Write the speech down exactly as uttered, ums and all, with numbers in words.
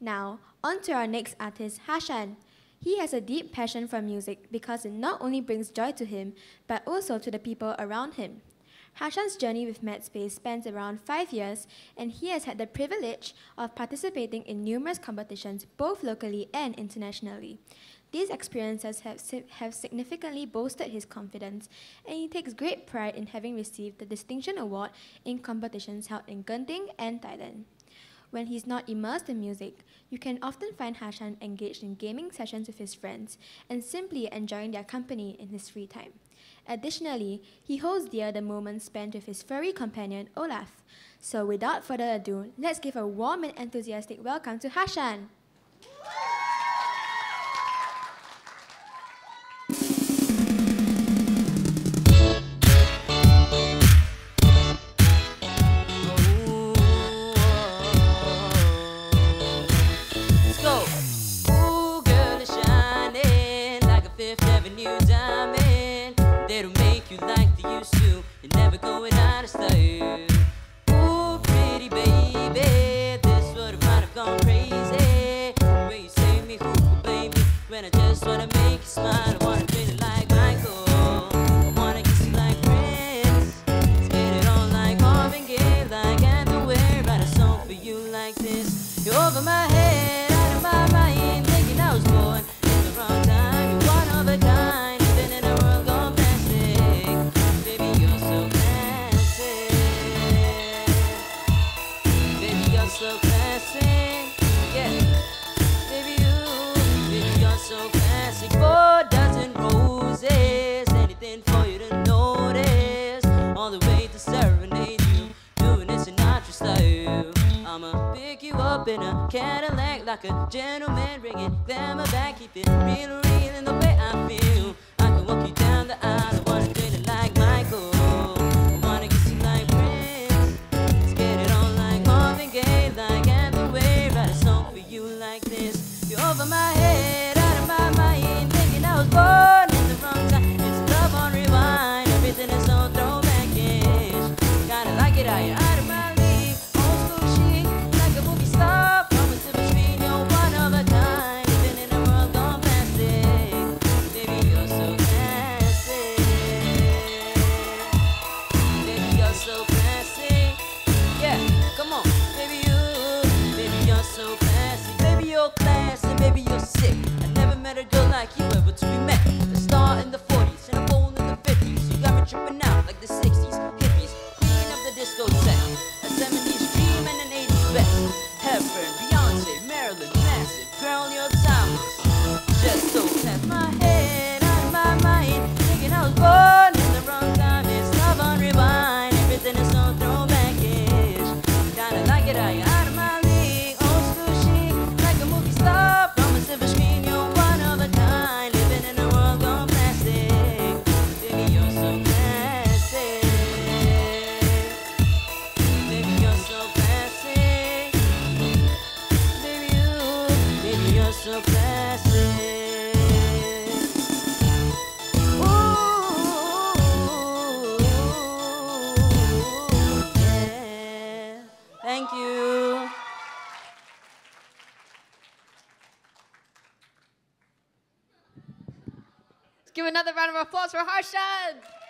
Now, on to our next artist, Harshan. He has a deep passion for music because it not only brings joy to him, but also to the people around him. Harshan's journey with MadSpace spans around five years, and he has had the privilege of participating in numerous competitions, both locally and internationally. These experiences have, si have significantly boosted his confidence, and he takes great pride in having received the Distinction Award in competitions held in Genting and Thailand. When he's not immersed in music, you can often find Harshan engaged in gaming sessions with his friends and simply enjoying their company in his free time. Additionally, he holds dear the moments spent with his furry companion, Olaf. So without further ado, let's give a warm and enthusiastic welcome to Harshan! In a Cadillac like a gentleman, bringing glamour back, keep it real, real in the way I feel. I can walk you down the aisle, I wanna treat it like Michael, I wanna kiss you like Prince, let's get it on like Marvin Gaye, like Anthem Wave, write a song for you like this. You're over my head, out of my mind, thinking I was born in the wrong time. It's love on rewind, everything is so throwback-ish. Kinda like it how you're out of my league, old school chic, like a movie star. Baby, you're sick. I never met a girl like you ever till we met. A star in the forties and a fool in the fifties. You got me tripping out like the sixties. Hippies, queen of the disco set. A seventies dream and an eighties best. Hepburn, Beyonce, Marilyn, massive. Girl, your time was just so past my head, out of my mind. Thinking I was born in the wrong time. It's love on rewind. Everything is so throwback-ish. Kinda like it how you out of my league. Old school chic, like a movie star. Silver screen, you're one of a kind, living in a world gone plastic. Baby, you're so classic. Baby, you're so classic. Baby, you, baby, you're so classic. Ooh, yeah. Thank you. Give another round of applause for Harshan!